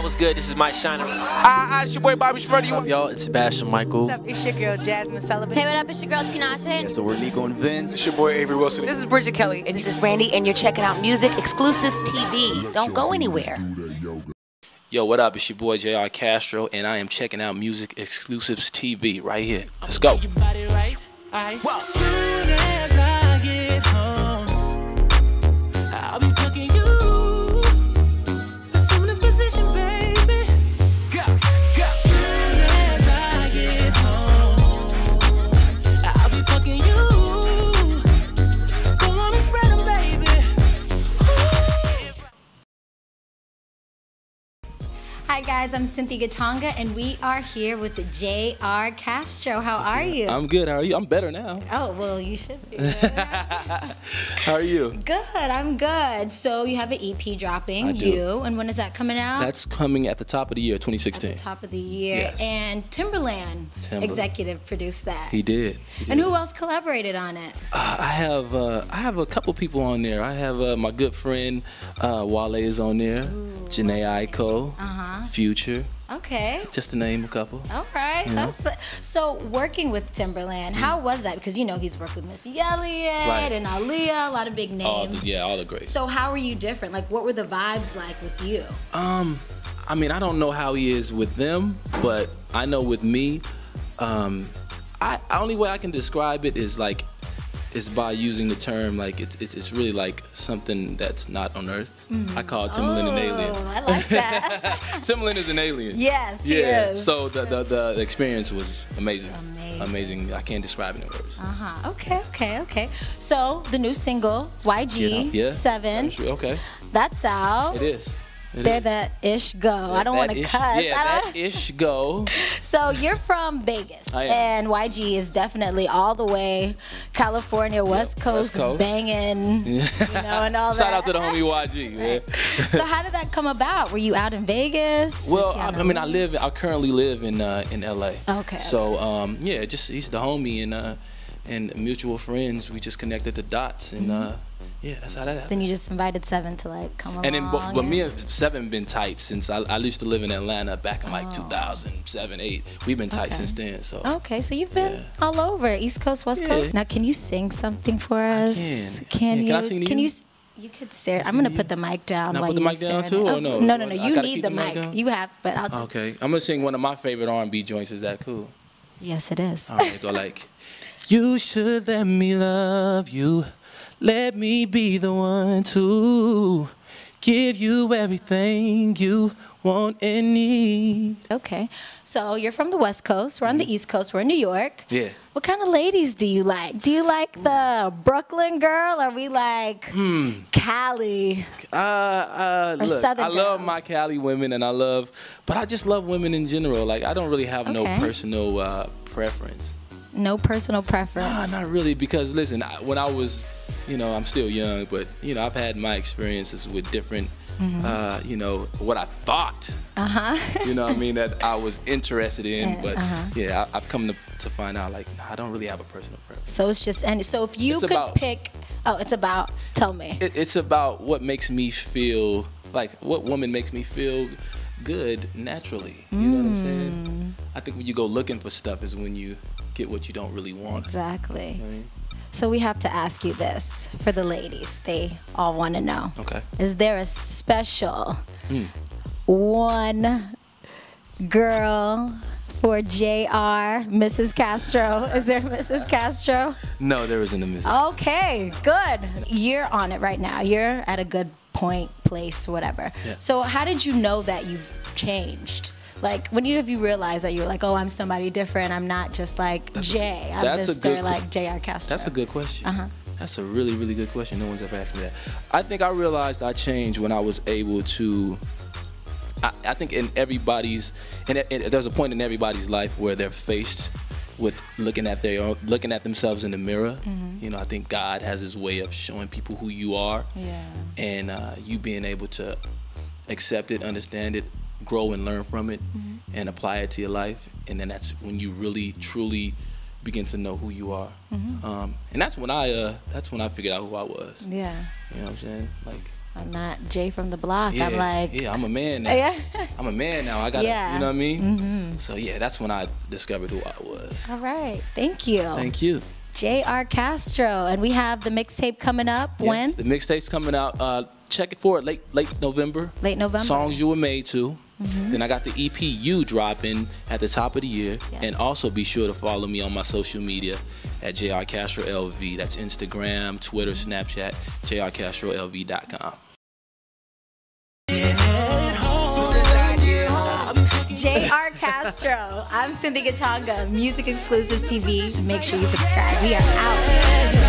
what's good? This is Mike Shiner. It's your boy Bobby Shmurda. What up, y'all? It's Sebastian Michael. What's up? It's your girl Jasmine Sullivan. Hey, what up? It's your girl Tinashe. Yeah, so we're Nico and Vince. It's your boy Avery Wilson. This is Bridget Kelly. And this is Brandy, and you're checking out MusicXclusives TV. Don't go anywhere. Yo, what up? It's your boy JR Castro, and I am checking out MusicXclusives TV right here. Let's go. Soon as I get home, I'll be fucking you. Assume the position, baby. Go. Soon as I get home, I'll be fucking you. Go on and spread them, baby. Hi guys, I'm Cynthia Gatonga, and we are here with the J.R. Castro. How are you? I'm good. How are you? I'm better now. Oh, well, you should be. How are you? Good, I'm good. So you have an EP dropping, I do. and when is that coming out? That's coming at the top of the year, 2016. At the top of the year. Yes. And Timberland executive produced that. He did. And who else collaborated on it? I have a couple people on there. I have my good friend Wale is on there. Janae Aiko. Future. Okay. Just to name a couple. All right. Yeah. So working with Timberland, how was that? Because you know he's worked with Missy Elliott and Aaliyah, a lot of big names. All the greats. So how were you different? Like, what were the vibes like with you? I mean, I don't know how he is with them, but I know with me, only way I can describe it is like, is by using the term like it's really like something that's not on Earth. I call Timberland an alien. I like that. Timberland is an alien. Yes, he is. So the experience was amazing. Amazing. I can't describe it in words. Okay. So the new single YG 7. Okay. That's out. It is. They're that ish go. I don't want to cuss. Yeah, that ish go. So you're from Vegas, and YG is definitely all the way California, West Coast, banging, you know, and all that. Shout out to the homie YG. Man. So how did that come about? Were you out in Vegas? Well, I mean, I currently live in LA. Okay. So yeah, just he's the homie and mutual friends. We just connected the dots and. Yeah, that's how that happened. Then you just invited 7 to like come along. And then, but me and 7 been tight since I used to live in Atlanta back in like 2007, 8. We've been tight since then. So. Okay, so you've been all over, East Coast, West Coast. Now, can you sing something for us? Can I sing to you? Can you? You could say. I'm gonna put the mic down. Can I while put the you mic down serenade. too, or no? No. You need the mic. You have, but I'll just. Okay, I'm gonna sing one of my favorite R&B joints. Is that cool? Yes, it is. All right, go like, you should let me love you. Let me be the one to give you everything you want and need. Okay, so you're from the West Coast. We're on the East Coast. We're in New York. Yeah. What kind of ladies do you like? Do you like the Brooklyn girl, or we like Cali? Look, I love my Cali women, but I just love women in general. Like, I don't really have no personal preference. No personal preference? Not really, because listen, when I was, you know, I'm still young, but, you know, I've had my experiences with different, you know, what I thought, you know what I mean, that I was interested in, but yeah, I've come to find out, like, I don't really have a personal preference. So it's just, and so if you could pick, it's about, tell me. It's about what makes me feel, like, what woman makes me feel good naturally, you know what I'm saying? I think when you go looking for stuff is when you get what you don't really want. Exactly. You know what I mean? So we have to ask you this for the ladies. They all want to know. Okay. Is there a special one girl for JR, Mrs. Castro? Is there Mrs. Castro? No, there isn't a Mrs. Okay, good. You're on it right now. You're at a good point, place, whatever. Yeah. So how did you know that you've changed? Like, when have you realized that you're like, oh, I'm somebody different. I'm not just like Jay. I'm Mr. like J.R. Castro. That's a good question. That's a really, really good question. No one's ever asked me that. I think I realized I changed when I was able to. I think in everybody's, there's a point in everybody's life where they're faced with looking at themselves in the mirror. You know, I think God has His way of showing people who you are, and you being able to accept it, understand it, grow and learn from it, and apply it to your life. And then that's when you really, truly begin to know who you are. And that's when I figured out who I was. Yeah. You know what I'm saying? Like, I'm not Jay from the block. Yeah, I'm like, yeah, I'm a man now. Yeah. I'm a man now. I got, Yeah. you know what I mean? So yeah, that's when I discovered who I was. All right, thank you. Thank you. J.R. Castro, and we have the mixtape coming up. When? Yes, the mixtape's coming out. Check it for it late November. Late November. Songs you were made to. Then I got the EPU dropping at the top of the year. Yes. And also be sure to follow me on my social media at JR Castro LV. That's Instagram, Twitter, Snapchat, JRCastroLV.com. J.R. Castro. I'm Cindy Gatonga, Music Exclusives TV. Make sure you subscribe. We are out.